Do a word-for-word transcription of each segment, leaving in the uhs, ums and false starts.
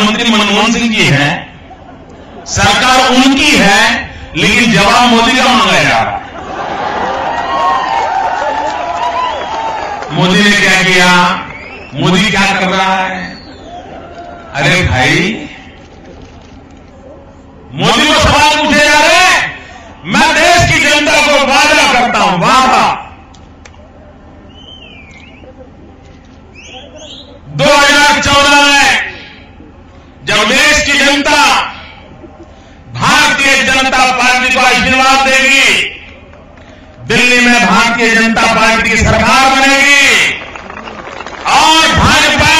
प्रधानमंत्री मनमोहन सिंह जी हैं, सरकार उनकी है, लेकिन जवाब मोदी का मांगा जा रहा है। मोदी ने क्या किया? मोदी क्या कर रहा है? अरे भाई, मोदी को सवाल पूछे जा रहे हैं, मैं देश की जनता को वादा करता हूं, वादा दो हज़ार चौदह में जब देश की जनता भारतीय जनता पार्टी को आशीर्वाद देगी, दिल्ली में भारतीय जनता पार्टी की सरकार बनेगी और भाजपा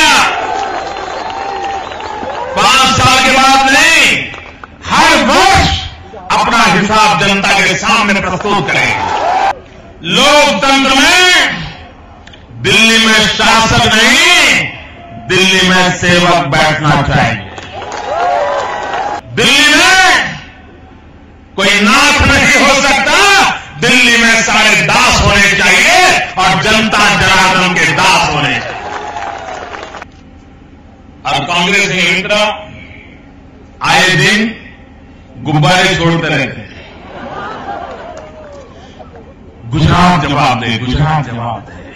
पांच साल के बाद नहीं, हर वर्ष अपना हिसाब जनता के सामने प्रस्तुत करेगी। लोकतंत्र में दिल्ली में शासक नहीं, दिल्ली में सेवक बैठना चाहिए। दिल्ली में कोई नाथ नहीं हो सकता, दिल्ली में सारे दास होने चाहिए और जनता जनार्दन के दास होने चाहिए। और कांग्रेस के मित्र आए दिन गुब्बारे छोड़ते रहते हैं, गुजरात जवाब दे, गुजरात जवाब दे।